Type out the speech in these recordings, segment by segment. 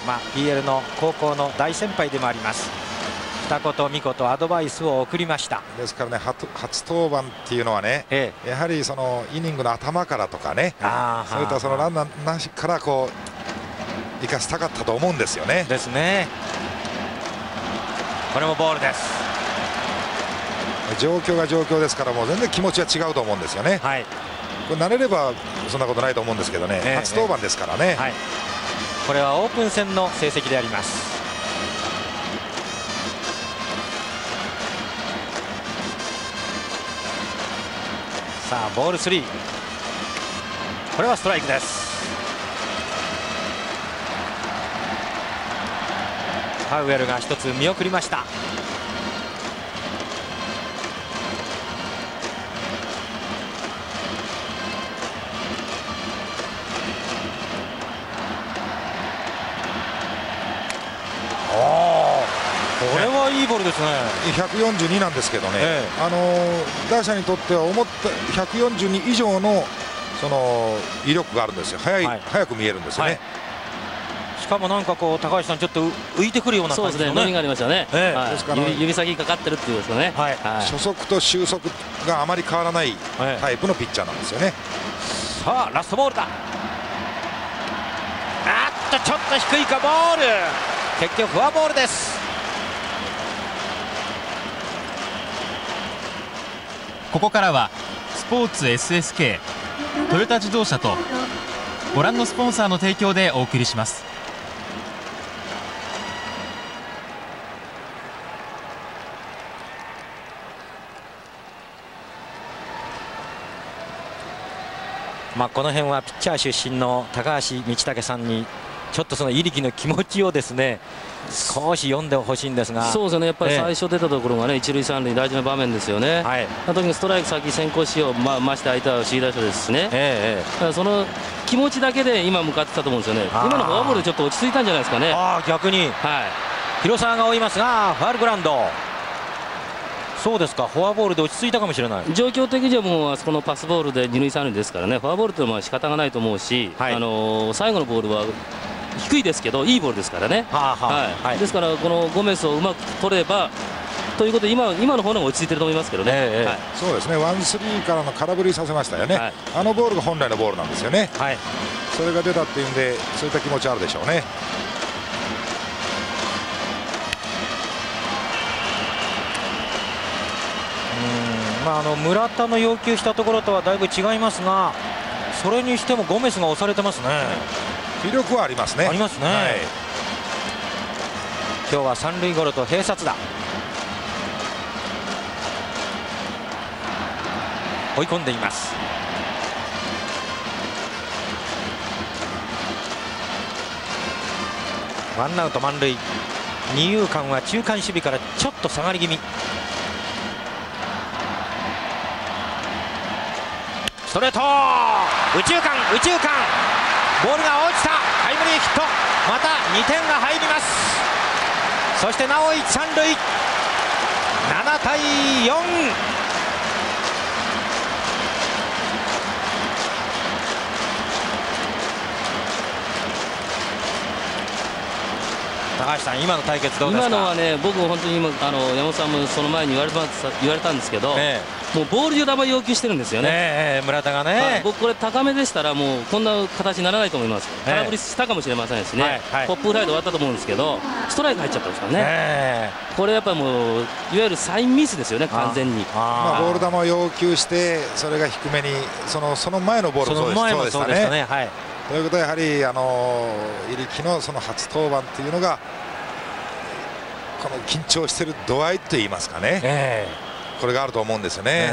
PL の高校の大先輩でもあります。二言三言アドバイスを送りました。 ですからね、初登板っていうのはね、やはりそのイニングの頭からとかね、そういったそのランナーなしからこう生かしたかったと思うんですよね。 ですね。これもボールです。 状況が状況ですから、もう全然気持ちは違うと思うんですよね。これ慣れればそんなことないと思うんですけどね、初登板ですからね。 これはオープン戦の成績であります。さあボール3、これはストライクです。パウエルが一つ見送りました。これはいいボールですね。 142なんですけどね、打者にとっては思った142以上のその威力があるんですよ。速く見えるんですよね。 しかもなんかこう高橋さん、ちょっと浮いてくるような感じのね。 伸びがありましたね。 ですから指先かかってるっていうですかね。 初速と終速があまり変わらないタイプのピッチャーなんですよね。 さあラストボールだ。ちょっと低いかボール。結局フォアボールです。 ここからはスポーツ SSK トヨタ自動車とご覧のスポンサーの提供でお送りします。 この辺はピッチャー出身の高橋道武さんにちょっとその入力の気持ちをですね少し読んでほしいんですが。 そうですね、やっぱり最初出たところがね、一塁三塁大事な場面ですよね。特にストライク先先行しよう、まして相手は首位打者ですしね。だからその気持ちだけで今向かってたと思うんですよね。今のフォアボールでちょっと落ち着いたんじゃないですかね。 逆に、広沢が追いますがファウルグラウンド。そうですか、フォアボールで落ち着いたかもしれない。 状況的にはもうあそこのパスボールで二塁三塁ですからね、フォアボールというのは仕方がないと思うし、最後のボールは低いですけどいいボールですからね。ですからこのゴメスをうまく取ればということで今の方が落ち着いてると思いますけどね。 そうですね、1-3からの空振りさせましたよね。あのボールが本来のボールなんですよね。それが出たっていうんでそういった気持ちあるでしょうね。 村田の要求したところとはだいぶ違いますが、それにしてもゴメスが押されてますね。 威力はありますね。 ありますね。今日は三塁ゴロと併殺打。追い込んでいます。ワンアウト満塁。二遊間は中間守備からちょっと下がり気味。ストレート右中間ボールが落ちた。タイムリーヒット。また2点が入ります。そしてなお一三塁。7対4。高橋さん、今の対決どうですか。 今のはね、僕も本当に今山本さんもその前に言われたんですけど、もうボール球要求してるんですよね。 村田がね、 僕これ高めでしたらもうこんな形にならないと思います。空振りしたかもしれませんしね、ポップフライで終わったと思うんですけどストライク入っちゃったんですからね。これやっぱりもういわゆるサインミスですよね、完全に。 ボール球を要求してそれが低めにその前のボールもそうでしたね。ということはやはり入力のその初登板というのがこの緊張している度合いといいますかね、これがあると思うんですよね。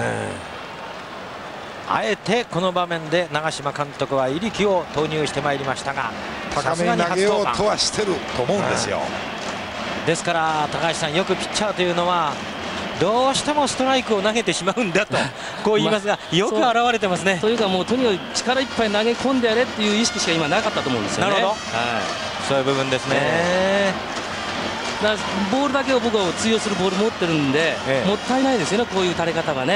あえてこの場面で長嶋監督は入力を投入してまいりましたが、 高めに投げようとはしてると思うんですよ。 ですから高橋さん、よくピッチャーというのはどうしてもストライクを投げてしまうんだとこう言いますが、よく現れてますね。 というかもうとにかく力いっぱい投げ込んでやれっていう意識しか今なかったと思うんですよね。 なるほど、そういう部分ですね。 だからボールだけを僕は通用するボール持ってるんで、もったいないですよね、こういう垂れ方がね。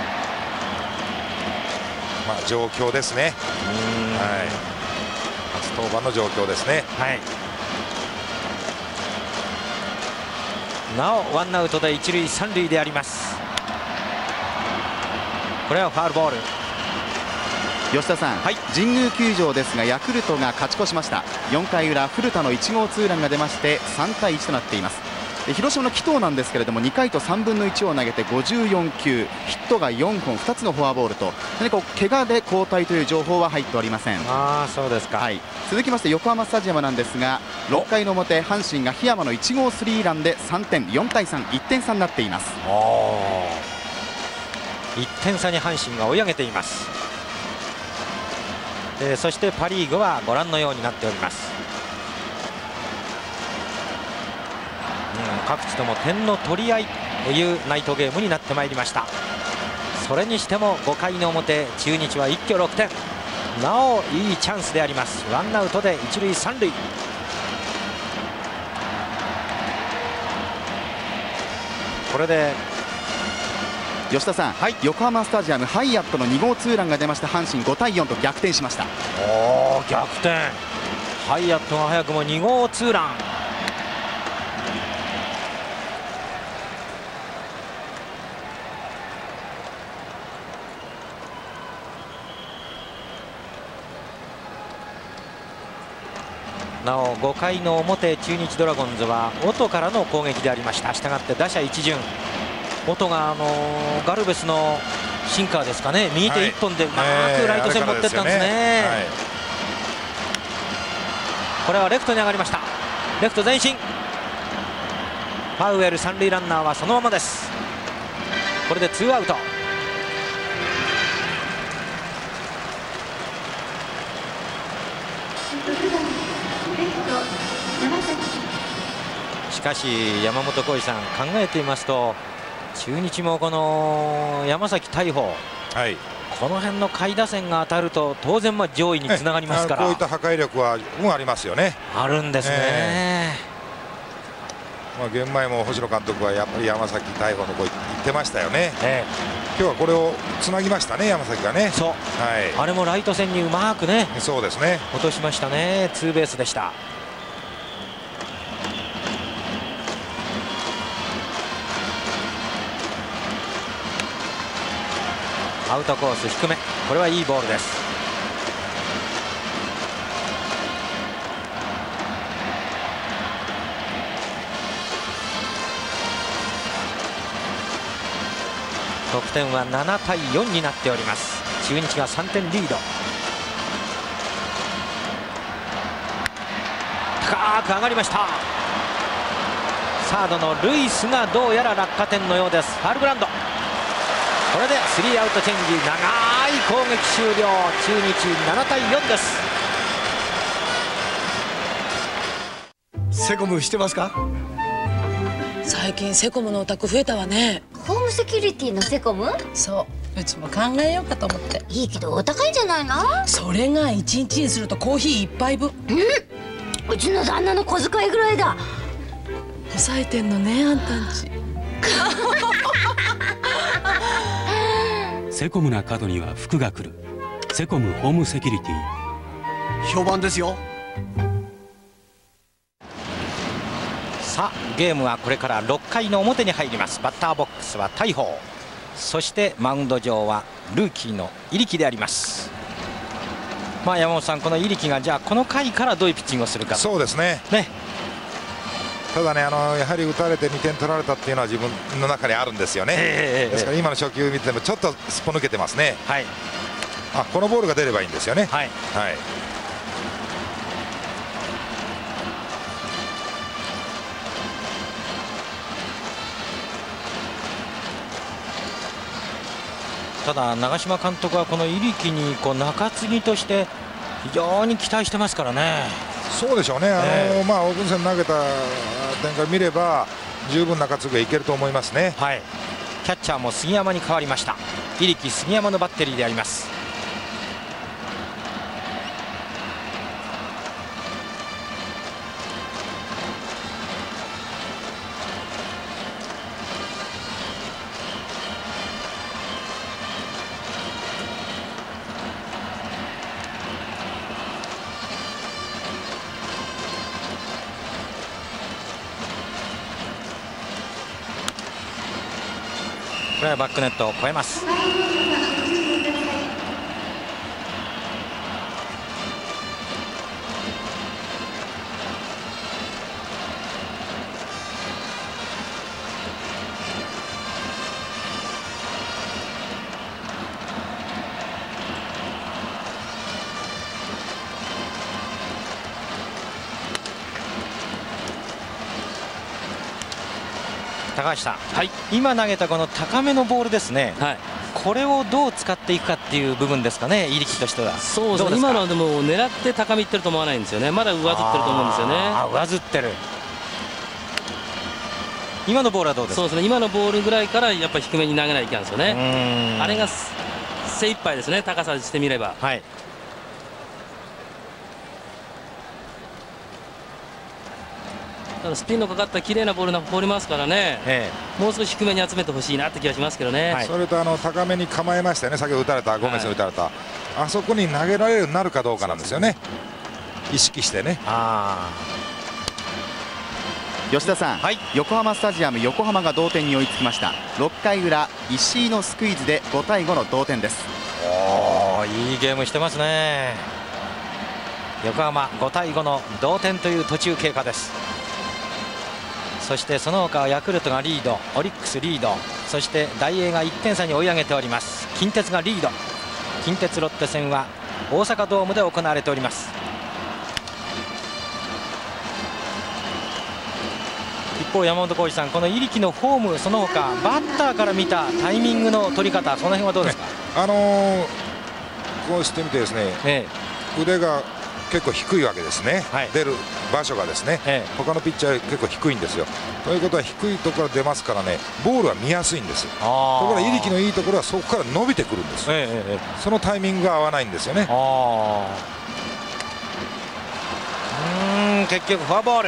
状況ですね。初登板の状況ですね。 はい、なおワンアウトで一塁三塁であります。これはファウルボール。 吉田さん、はい、神宮球場ですがヤクルトが勝ち越しました。4回裏古田の1号ツーランが出まして3対1となっています。広島の紀藤なんですけれども2回と3分の1を投げて54球、ヒットが4本、2つのフォアボールと、何か怪我で交代という情報は入っておりません。 あ、そうですか。 はい、続きまして横浜スタジアムなんですが6回の表阪神が檜山の1号スリーランで3点、4対3、1点差になっています。 1点差に阪神が追い上げています。そしてパ・リーグはご覧のようになっております。各地とも点の取り合いというナイトゲームになってまいりました。それにしても5回の表中日は一挙6点、なおいいチャンスであります。ワンアウトで一塁三塁。これで吉田さん、はい、横浜スタジアムハイアットの2号ツーランが出ました阪神5対4と逆転しました。 逆転、ハイアットが早くも2号ツーラン。なお5回の表中日ドラゴンズは音からの攻撃でありました。したがって打者一巡、音がガルベスのシンカーですかね、右手1本でうまくライト線持っていったんですね。これはレフトに上がりました。レフト前進、ファウエル三塁ランナーはそのままです。これでツーアウト。しかし山本浩二さん、考えていますと中日もこの山崎大砲、はい、この辺の下位打線が当たると当然上位につながりますから、 こういった破壊力はありますよね。 あるんですね。 現前も星野監督はやっぱり山崎大砲の子言ってましたよね。今日はこれをつなぎましたね、山崎がね。 そう、はい、あれもライト線にうまくね、 そうですね、 落としましたね。ツーベースでした。アウトコース低め、これはいいボールです。得点は7対4になっております。中日が3点リード。高く上がりました。サードのルイスがどうやら落下点のようです。ファウルグラウンド。これでスリーアウトチェンジ、長い攻撃終了。中日7対4です。 セコムしてますか？ 最近セコムのお宅増えたわね。 ホームセキュリティのセコム？ そう、うちも考えようかと思って。 いいけどお高いんじゃないの？ それが1日にするとコーヒー1杯分。 うちの旦那の小遣いぐらいだ。 抑えてんのね、あんたんち。 セコムな角には福が来る。セコムホームセキュリティ、 評判ですよ。 さあゲームはこれから6回の表に入ります。バッターボックスは大砲、そしてマウンド上はルーキーの入木であります。山本さん、この入木がじゃあこの回からどういうピッチングをするか。 そうですね。ただね、やはり打たれて2点取られたっていうのは自分の中にあるんですよね。ですから今の初球見てもちょっとすっぽ抜けてますね。はい、このボールが出ればいいんですよね。はい、はい、 ただ長嶋監督はこの入木に中継ぎとして非常に期待してますからね。 そうでしょうね。オープン戦投げた展開を見れば十分中継ぎがいけると思いますね。 はい、キャッチャーも杉山に変わりました。入木杉山のバッテリーであります。 れはバックネットを越えます。高橋さん、はい、今投げたこの高めのボールですね、はい、これをどう使っていくかっていう部分ですかね、入木としては。 そうですね、今のはでも狙って高めいってると思わないんですよね、まだ上ずってると思うんですよね。 上ずってる。今のボールはどうですか。 そうですね、今のボールぐらいからやっぱり低めに投げないといけないんですよね。あれが精一杯ですね、高さにしてみれば。はい、スピンのかかった綺麗なボールが放りますからね、もう少し低めに集めてほしいなって気がしますけどね。 はい、それと高めに構えましたよね、先ほど打たれたゴメスに打たれた、はい、あそこに投げられるようになるかどうかなんですよね、意識してね。 吉田さん、はい、横浜スタジアム横浜が同点に追いつきました。6回裏、石井のスクイズで5対5の同点です。 いいゲームしてますね。横浜5対5の同点という途中経過です。そしてその他はヤクルトがリード、オリックスリード、そして大英が1点差に追い上げております。近鉄がリード。近鉄ロッテ戦は大阪ドームで行われております。一方、山本浩二さん、この入木のフォーム、その他バッターから見たタイミングの取り方、その辺はどうですか。 こうしてみてですね、腕が結構低いわけですね、はい、出る場所がですね、他のピッチャーより結構低いんですよ。ということは低いところから出ますからね、ボールは見やすいんですよ。ところが入木のいいところはそこから伸びてくるんです、そのタイミングが合わないんですよね。 結局フォアボール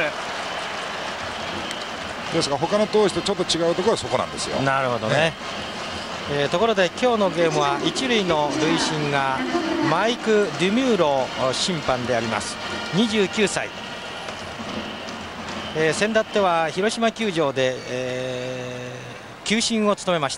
ですが、他の投手とちょっと違うところはそこなんですよ。 なるほどね。ところで今日のゲームは一塁の塁審がマイク・デュミューロ審判であります。29歳、先だっては広島球場で、球審を務めました。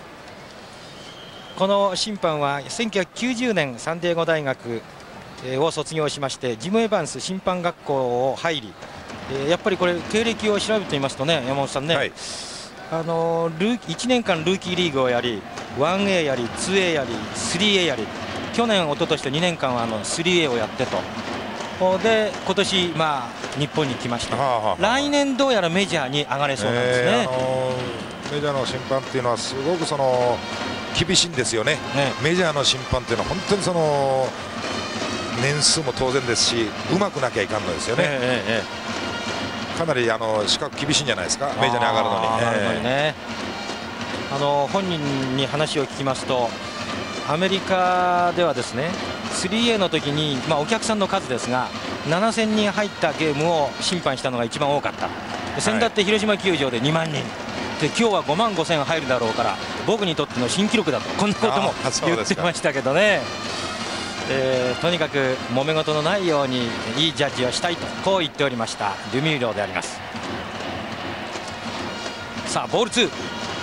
この審判は1990年サンディエゴ大学を卒業しまして、ジム・エヴァンス審判学校を入り、やっぱりこれ経歴を調べてみますとね、山本さんね、はい、1年間ルーキーリーグをやり、 1A やり 2A やり 3A やり、去年、一昨年と2年間は3A をやってと、で今年、日本に来ました。来年どうやらメジャーに上がれそうなんですね。 メジャーの審判っていうのはすごく厳しいんですよね。メジャーの審判っていうのは本当に年数も当然ですし、うまくなきゃいかんのですよね。かなり資格厳しいんじゃないですか、メジャーに上がるのに。 ね、本人に話を聞きますと、アメリカではですね 3A の時に、お客さんの数ですが7000人入ったゲームを審判したのが一番多かった。先だって広島球場で2万人で、今日は5万5000入るだろうから、僕にとっての新記録だと、こんなことも言ってましたけどね。とにかく揉め事のないようにいいジャッジをしたいと、こう言っておりましたデュミューロであります。さあボール2、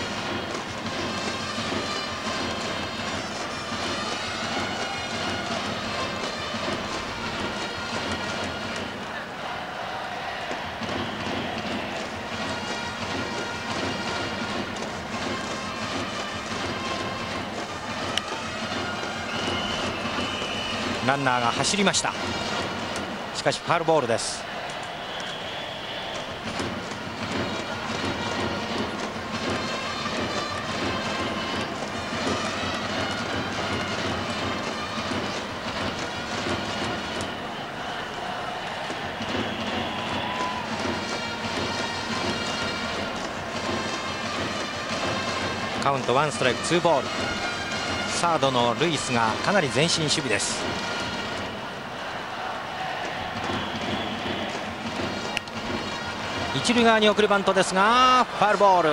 ランナーが走りました。しかしファウルボールです。カウント1ストライク2ボール。サードのルイスがかなり前進守備です。一塁側に送るバントですがファウルボール。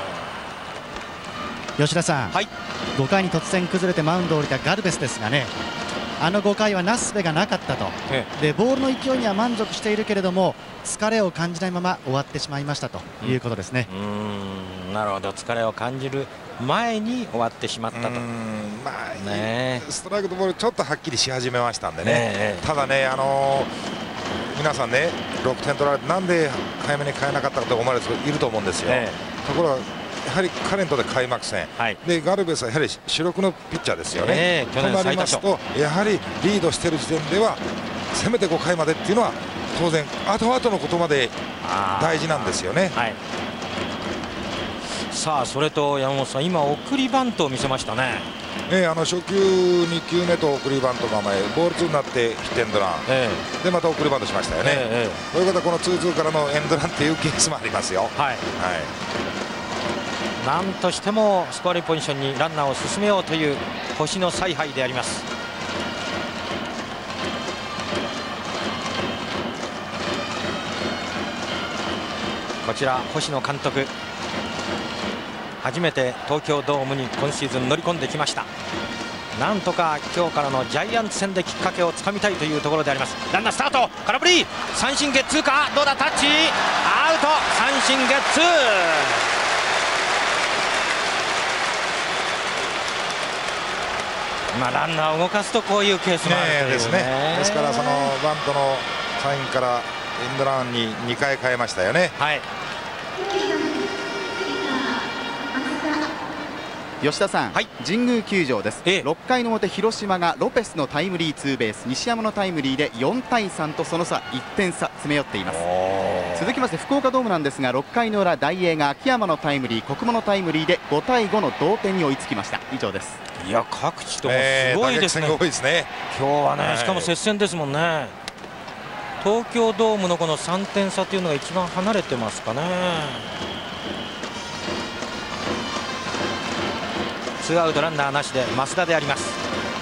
吉田さん、はい、5回に突然崩れてマウンドを降りたガルベスですがね、5回はなすすべがなかったと、でボールの勢いには満足しているけれども疲れを感じないまま終わってしまいましたということですね。 なるほど、疲れを感じる前に終わってしまったと。 ストライクとボールちょっとはっきりし始めましたんでね、ただね、皆さんね、6点取られてなんで早めに変えなかったかと思われる人いると思うんですよ。ところがやはり彼にとって開幕戦、でガルベスはやはり主力のピッチャーですよね。となりますと、やはりリードしている時点ではせめて5回までっていうのは当然後々のことまで大事なんですよね。 さあ、それと山本さん、今送りバントを見せましたね。 初球2球目と送りバントが前、ボール2になってヒットエンドラン、でまた送りバントしましたよね。ということはこの2-2からのエンドランっていうケースもありますよ。 なんとしてもスコアリングポジションにランナーを進めようという星の采配であります。こちら星野監督、初めて東京ドームに今シーズン乗り込んできました。なんとか今日からのジャイアンツ戦できっかけをつかみたいというところであります。ランナースタート、空振り、三振ゲッツーか、どうだ、タッチアウト、三振ゲッツー。ランナーを動かすとこういうケースもあるというですね。 ですからそのバントのサインからエンドランに2回変えましたよね。 吉田さん、神宮球場です。6回の表、広島がロペスのタイムリーツーベース、西山のタイムリーで4対3とその差1点差詰め寄っています。続きまして福岡ドームなんですが、6回の裏、大英が秋山のタイムリー、国母のタイムリーで5対5の同点に追いつきました。以上です。 いや、各地ともすごいですね。今日はね、しかも接戦ですもんね。東京ドームのこの3点差というのが一番離れてますかね。ツーアウトランナーなしで増田であります。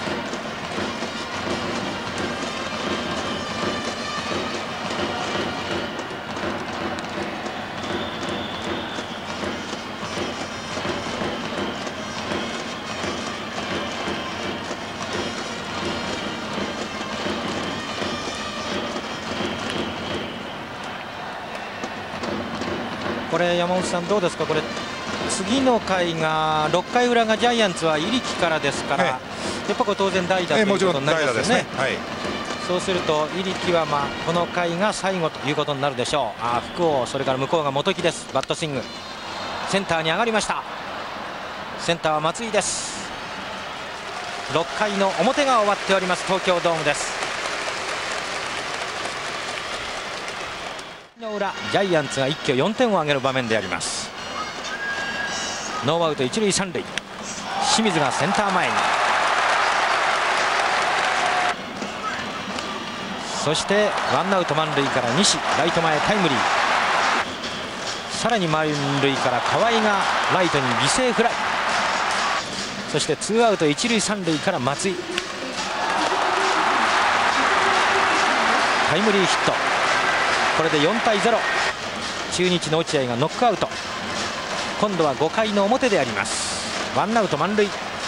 これ山本さんどうですか。これ次の回が6回裏がジャイアンツは入木からですから、やっぱ当然代打ということになりますよね。そうすると入木はこの回が最後ということになるでしょう。福王、それから向こうが元木です。バットスイングセンターに上がりました。センターは松井です。6回の表が終わっております東京ドームです。の裏、ジャイアンツが一挙4点を挙げる場面であります。ノーアウト一塁三塁、清水がセンター前に、そしてワンアウト満塁から西、ライト前タイムリー、さらに満塁から河合がライトに犠牲フライ、そしてツーアウト一塁三塁から松井タイムリーヒット。これで4対0、中日の落合がノックアウト。今度は5回の表であります。ワンアウト満塁、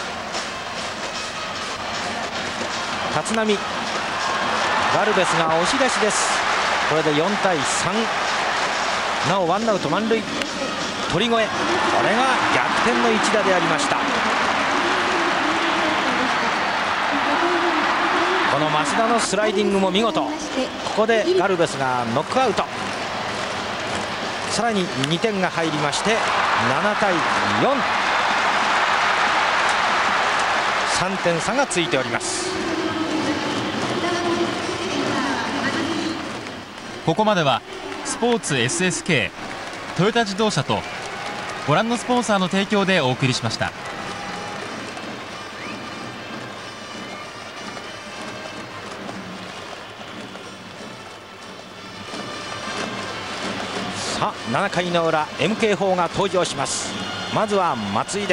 立浪、ガルベスが押し出しです。これで4対3、なおワンアウト満塁、鳥越、これが逆転の一打でありました。この増田のスライディングも見事。ここでガルベスがノックアウト、さらに2点が入りまして7対4、3点差がついております。 ここまではスポーツ SSK トヨタ自動車とご覧のスポンサーの提供でお送りしました。 さあ7回の裏 MK4 が登場します。まずは松井です。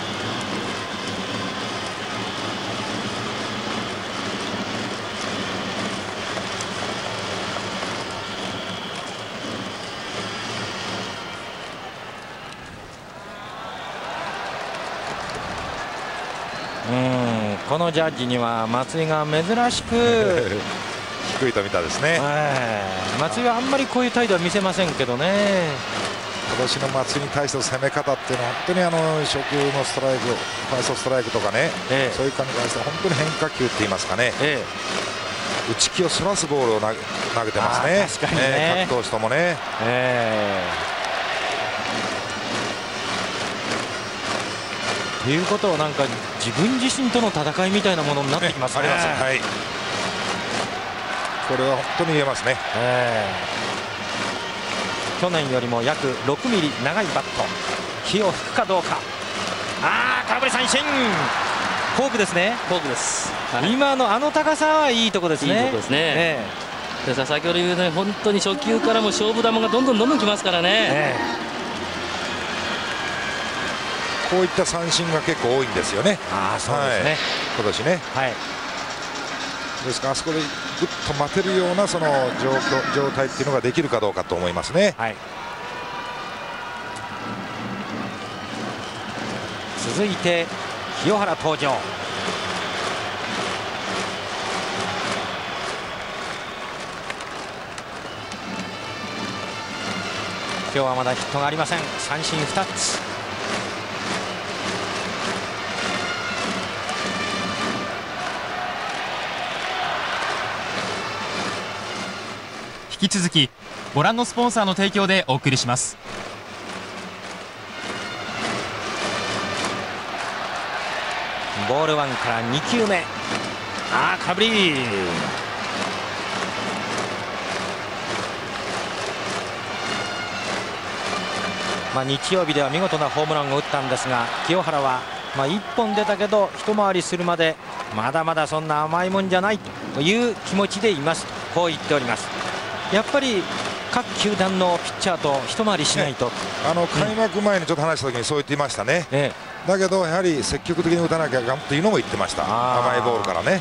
このジャッジには松井が珍しく低いと見たですね。 松井はあんまりこういう態度は見せませんけどね。 年の松井に対しての攻め方っていうのは本当に初球のストライク、ファーストストライクとかね、そういう感じに関して本当に変化球って言いますかね、打ち気をそらすボールを投げてますね。 確かにね、 各投手ともね。 ということはなんか自分自身との戦いみたいなものになってきますね。 はい、これは本当に言えますね。 去年よりも約6ミリ長いバット、気を吹くかどうか。空振り三振、フォークですね。 フォークです、 今のあの高さはいいとこですね。 いいとこですね。ですから先ほど言うように本当に初球からも勝負球がどんどんきますからね。 こういった三振が結構多いんですよね。 そうですね、 今年ね。ですからあそこでぐっと待てるようなその状態っていうのができるかどうかと思いますね。 続いて清原登場。今日はまだヒットがありません。三振2つ。 引き続きご覧のスポンサーの提供でお送りします。 ボール1から2球目、空振り。日曜日では見事なホームランを打ったんですが、清原は1本出たけど一回りするまでまだまだそんな甘いもんじゃないという気持ちでいますと、こう言っております。やっぱり各球団のピッチャーと一回りしないと、 開幕前にちょっと話した時にそう言っていましたね。だけどやはり積極的に打たなきゃがんというのも言ってました。甘いボールからね、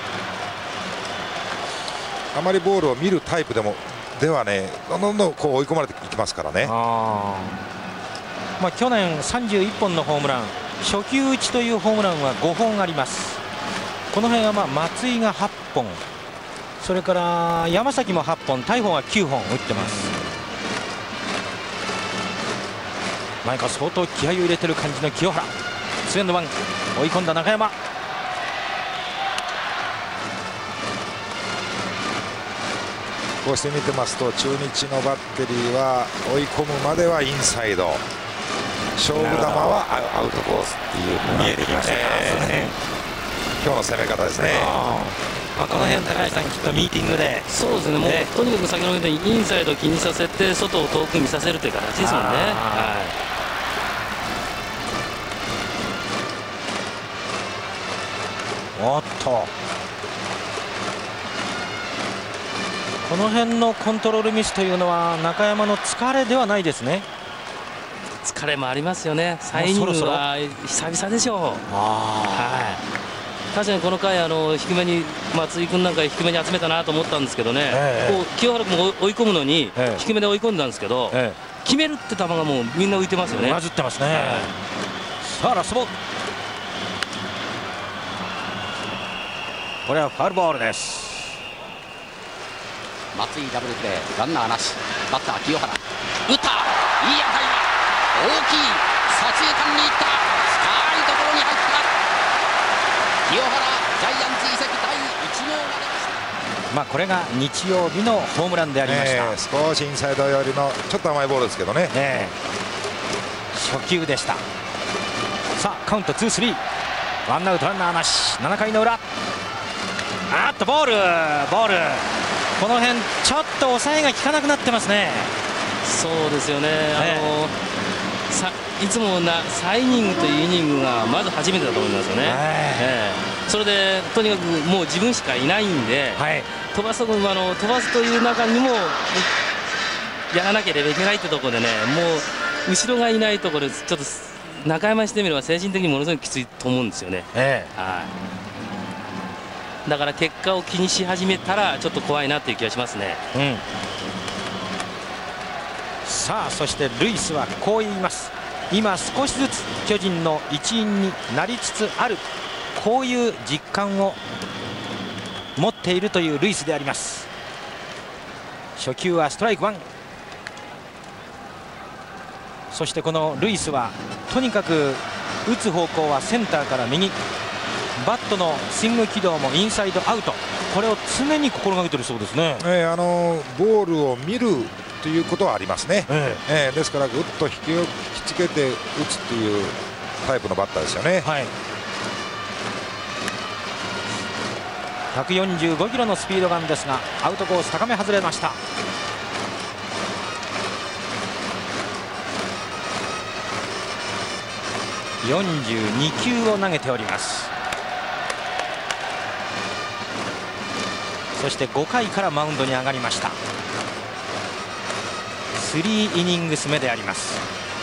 あまりボールを見るタイプではね、どんどんこう追い込まれていきますからね。 去年31本のホームラン、初球打ちというホームランは5本あります。この辺は松井が8本、それから山崎も8本、大鵬が9本打ってます。何か相当気合を入れてる感じの清原。2&1、追い込んだ中山。 こうして見てますと中日のバッテリーは追い込むまではインサイド、勝負球はアウトコースっていうのが見えてきましたね。今日の攻め方ですね。 この辺高橋さんきっとミーティングで、 そうですね、もうとにかく先ほど言ったようにインサイドを気にさせて外を遠く見させるという形ですもんね。 おっと、この辺のコントロールミスというのは中山の疲れではないですね。 疲れもありますよね。3イニングは久々でしょう。確かにこの回低めに松井君なんか低めに集めたなと思ったんですけどね、こう清原君も追い込むのに低めで追い込んだんですけど、決めるって球がもうみんな浮いてますよね。 混じってますね。さあラストボール、これはファウルボールです。 松井ダブルプレー、ランナーなし、バッター清原、打った、いい当たりだ、大きい、左中間にいった、深いところに入った、清原、ジャイアンツ移籍第1号が出ました。 これが日曜日のホームランでありました。 少しインサイド寄りのちょっと甘いボールですけどね。 初球でした。さあカウント 2-3、ワンアウトランナーなし、7回の裏、ボール、この辺ちょっと抑えが効かなくなってますね。 そうですよね、いつも3イニングというイニングがまず初めてだと思いますよね。それでとにかくもう自分しかいないんで、飛ばすという中にもやらなければいけないってところでね、もう後ろがいないところでちょっと中山にしてみれば精神的にものすごくきついと思うんですよね。だから結果を気にし始めたらちょっと怖いなっていう気がしますね。 さあそしてルイスはこう言います。今少しずつ巨人の一員になりつつある、こういう実感を持っているというルイスであります。初球はストライク1。 そしてこのルイスはとにかく打つ方向はセンターから右、バットのスイング軌道もインサイドアウト、これを常に心がけているそうですね。 ボールを見るということはありますね。ですからぐっと引きつけて打つというタイプのバッターですよね。 145キロのスピードガンですがアウトコース高め外れました。42球を投げております。そして5回からマウンドに上がりました。3イニングス目であります。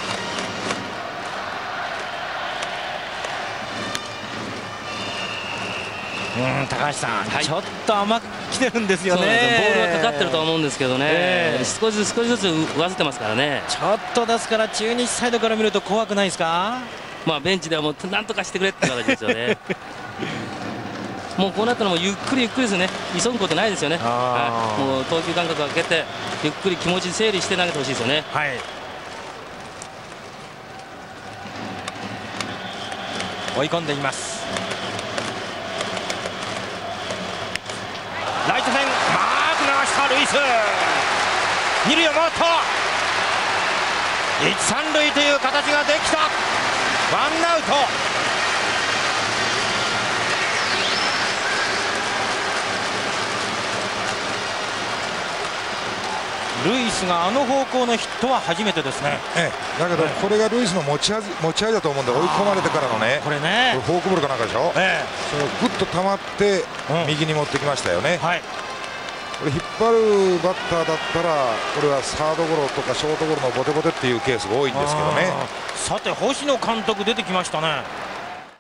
高橋さん、ちょっと甘く来てるんですよね。 ボールはかかってると思うんですけどね、少しずつ上ずってますからね。 ちょっとですから中日サイドから見ると怖くないですか。 ベンチではもうなんとかしてくれって形ですよね。もうこうなったらもうゆっくりですね、急ぐことないですよね。もう投球間隔を空けてゆっくり気持ち整理して投げてほしいですよね。 追い込んでいます。ライト線マーク流したルイス、二塁を回った、一三塁という形ができた。ワンアウト。ルイスがあの方向のヒットは初めてですね。 だけどこれがルイスの持ち味だと思うんで、追い込まれてからのね、 これね、 フォークボールかなんかでしょ、それをぐっと溜まって右に持ってきましたよね。これ引っ張るバッターだったらこれはサードゴロとかショートゴロのボテボテっていうケースが多いんですけどね。 さて星野監督出てきましたね。